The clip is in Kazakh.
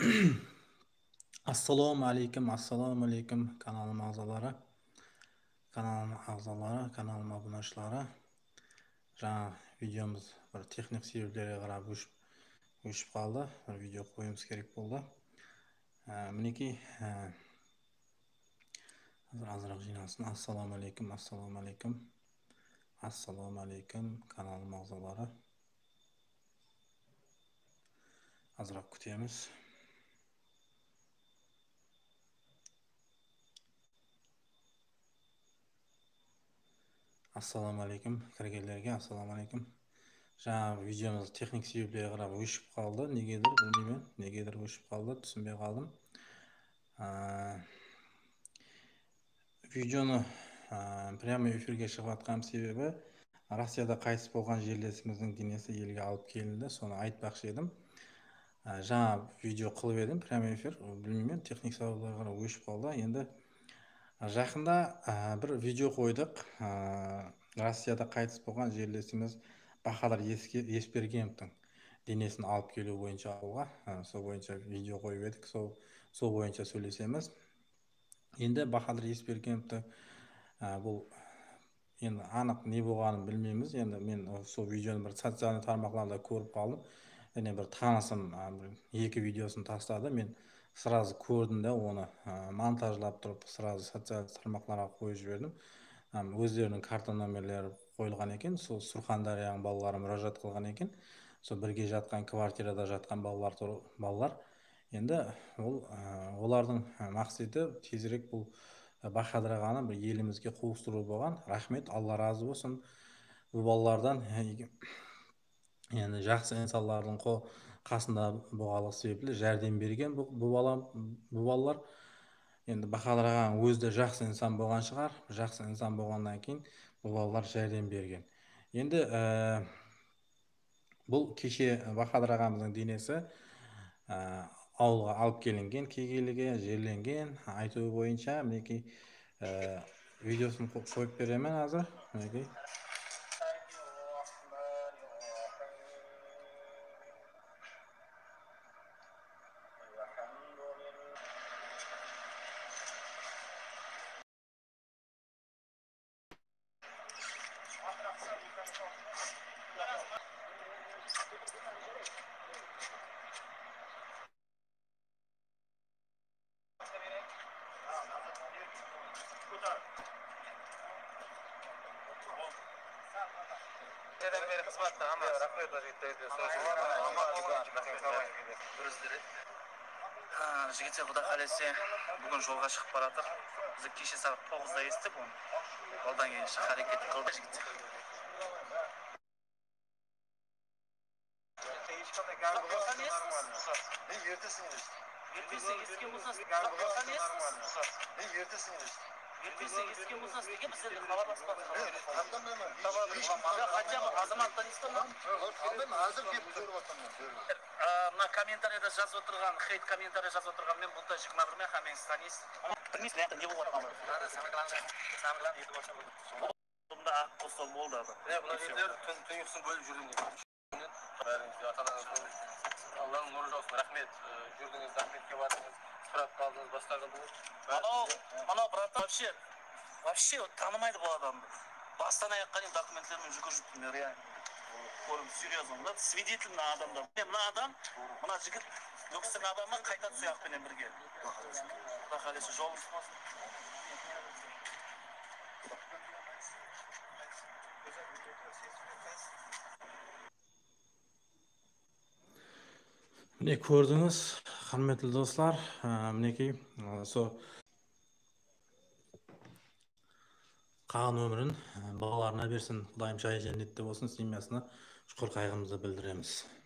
Assalomu alaykum kanalim a'zolari, kanalim obunachilari. Жаңа videomiz bir texnik sebeplarga qarab o'shib qoldi. Bir video qo'yishimiz kerak bo'ldi. Miniki azroq jinosin. Assalomu alaykum kanalim a'zolari. Azroq kutamiz. Assalomu alaykum kirganlarga, assalomu alaykum. Жаңа videomiz texnik sebeplarga qarab o'shib qoldi. Negadir bilmayman, negadir o'shib qoldi, tushunmay qoldim. Videoni prямой efirga chiqayotgan sebebi Rossiyada qaytib bo'lgan jellesимizning denesi elga olib kelindi. Soni aytmoqchi edim. Жаңа video qilib edim, prямой efir, bilmayman, texnik sabablarga qarab o'shib qoldi. Endi Жақында bir video qo'ydik. Rossiyada qaytib bo'lgan jellesimiz Bahadır Есбергеновтың денесін алып келу bo'yicha ауылға, сол bo'yicha video qo'yib edik. Сол bo'yicha сөйлесеміз. Endi Bahadır Есбергеновты бұл енді анық не болғанын білмейміз. Енді мен сол видеоны бір социальный тармақларда көріп қалдым. Және бір танысым екі видеосын тастады. Мен сразу көрдім де оны монтажлап тұрып, сразу социальный тармақларға қойып жібердім. Өздерінің карта номерлері қойылған екен. Сол Surxondaryoның балалары мұражат қылған екен. Сол бірге жатқан квартирада жатқан балалар. Енді олардың мақсаты тезірек бұл Bahadır ағаны бір елімізге қуыстыру болған. Рахмет, Алла разы болсын. Бұл балалардан енді жақсы инсандардың қасында болғаны себеплі жәрдем берген бұл балалар. Енді Bahadır ағаның өзі де жақсы инсан болған шығар. Жақсы инсан болғаннан кейін бұл балалар жәрдем берген. Енді бұл кеше Bahadır ағамыздың денесі ауылға алып келінген, кегейліге жерленген. Айтуы бойынша мінекей видеосын қойып беремін азыр. Мінекей. Жігіттер құда қалесе бүгін жолға шығып баратыр. Біз кеше сағат 9-да естіп, одан кейін әрекет қылды жігіттер. Ертесің ескен болсаң істеге біздерді хабарласпады. Хотя бы азаматтан естім ма? Әзір кеп көріп отырмын. Мына комментарийда жазып отырған, хейт комментарий жазып отырған мен бұлта 21 һәм мен станист. Білмейсің, не болып отырған? Самғылан еді болса болды. Бұнда ақ қостол болды. Бұна жерлер түніксін бөліп жүрдіңіз. Алланың нұры жаусын, рахмет. Жүрдіңіз, рахметке бардыңыз. Сұрап қалдыңыз, бастағы бұл. Анау брат вообще танымайды бұл адамды. Бастан аяққа дейін документтермен жүгіріп жүрдім, реально. Көрім, серьезно, свидетель мына адамдар. Мына адам, мына жігіт өкістің адамы қайта тұяқпенен бірге. Құда қалесі жолымыз болсын. Mine ko'rdingiz, hurmatli do'stlar, mineki қалған өмірін балаларына берсін, Құдайым жай жәннетте болсын, семьясына шүкір қайғымызды білдіреміз.